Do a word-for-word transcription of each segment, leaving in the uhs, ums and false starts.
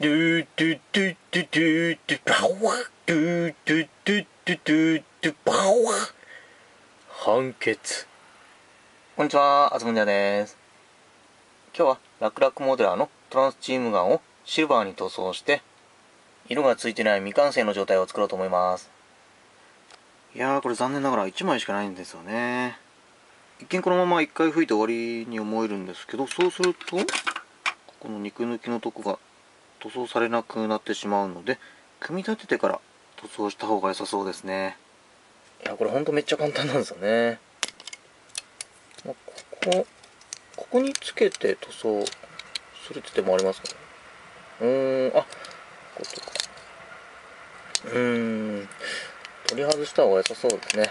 ドゥドゥドゥドゥドゥドゥパワードゥドゥドゥドゥドゥドゥパワー判決。こんにちは、あつむんじゃです。今日はラクラクモデラーのトランスチームガンをシルバーに塗装して色がついてない未完成の状態を作ろうと思います。いやー、これ残念ながらいちまいしかないんですよね。一見このままいっかい吹いて終わりに思えるんですけど、そうするとこの肉抜きのとこが塗装されなくなってしまうので、組み立ててから塗装した方が良さそうですね。いや、これほんとめっちゃ簡単なんですよね。ここここにつけて塗装するって手もありますかね。うーん、あ、こうとかうーん取り外した方が良さそうですね。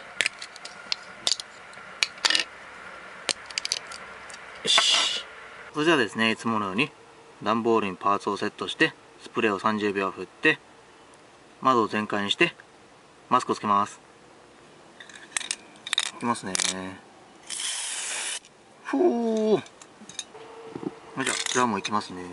よし。それじゃあですね、いつものように段ボールにパーツをセットしてスプレーをさんじゅうびょう振って窓を全開にしてマスクをつけます。いきますね。ふう。じゃあじゃあもういきますね。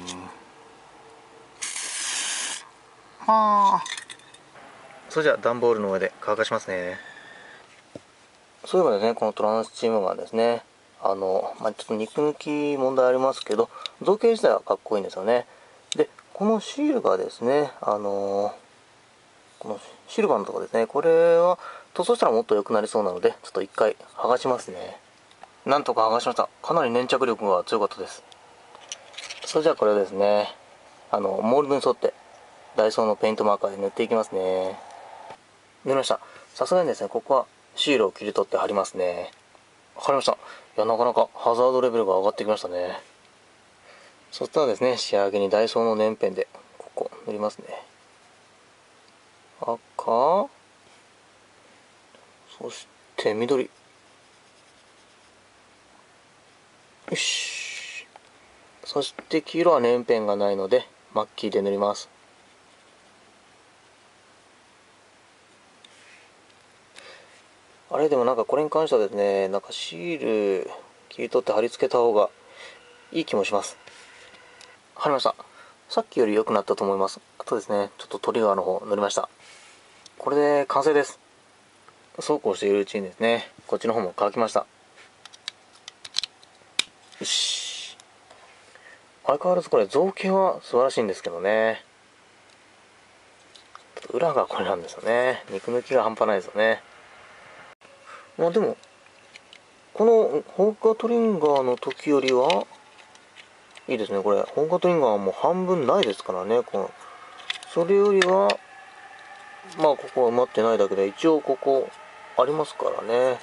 はあ。それじゃあ段ボールの上で乾かしますね。そういえばですね、このトランスチームガンですね、あの、まあ、ちょっと肉抜き問題ありますけど、造形自体はかっこいいんですよね。で、このシールがですね、あのこのシルバーのところですね、これは塗装したらもっと良くなりそうなので、ちょっと一回剥がしますね。なんとか剥がしました。かなり粘着力が強かったです。それじゃあこれをですね、あのモールドに沿ってダイソーのペイントマーカーで塗っていきますね。塗りました。さすがにですね、ここはシールを切り取って貼りますね。貼りました。いや、なかなかハザードレベルが上がってきましたね。そしたらですね、仕上げにダイソーの粘ペンでここ塗りますね。赤、そして緑。よし。そして黄色は粘ペンがないのでマッキーで塗ります。あれでもなんかこれに関してはですね、なんかシール切り取って貼り付けた方がいい気もします。貼りました。さっきより良くなったと思います。あとですね、ちょっとトリガーの方塗りました。これで完成です。そうこうしているうちにですね、こっちの方も乾きました。よし。相変わらずこれ造形は素晴らしいんですけどね、裏がこれなんですよね。肉抜きが半端ないですよね。まあでもこのホーガトリンガーの時よりはいいですね。これホーガトリンガーはもう半分ないですからね。このそれよりはまあここは埋まってないだけで一応ここありますからね。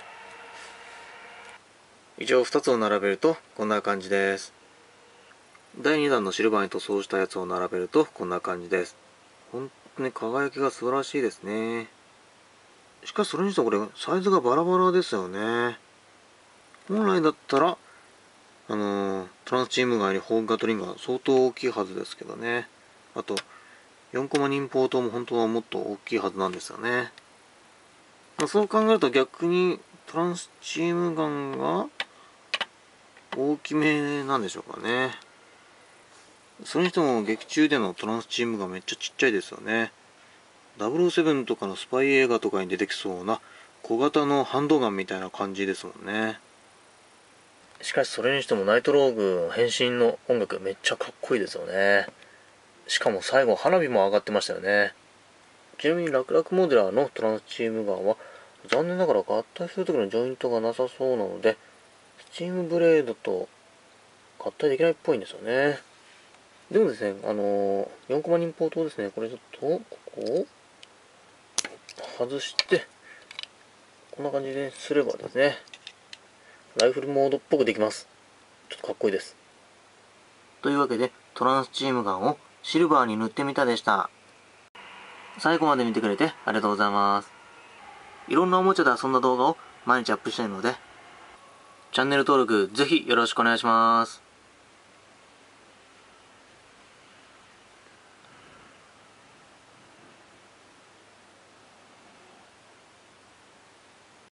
一応ふたつを並べるとこんな感じです。だいにだんのシルバーに塗装したやつを並べるとこんな感じです。本当に輝きが素晴らしいですね。しかしそれにしてもこれサイズがバラバラですよね。本来だったらあのー、トランスチームガンよりホーガトリンガー相当大きいはずですけどね。あとよんコマニンポートも本当はもっと大きいはずなんですよね。まあ、そう考えると逆にトランスチームガンが大きめなんでしょうかね。それにしても劇中でのトランスチームガンめっちゃちっちゃいですよね。ダブルオーセブンとかのスパイ映画とかに出てきそうな小型のハンドガンみたいな感じですもんね。しかしそれにしてもナイトローグの変身の音楽めっちゃかっこいいですよね。しかも最後花火も上がってましたよね。ちなみにラクラクモデラーのトランスチームガンは残念ながら合体する時のジョイントがなさそうなのでスチームブレードと合体できないっぽいんですよね。でもですね、あのー、よんコマニンポートをですね、これちょっとここを外してこんな感じですればですね、ライフルモードっぽくできます。ちょっとかっこいいです。というわけでトランスチームガンをシルバーに塗ってみたでした。最後まで見てくれてありがとうございます。いろんなおもちゃで遊んだ動画を毎日アップしているのでチャンネル登録ぜひよろしくお願いします。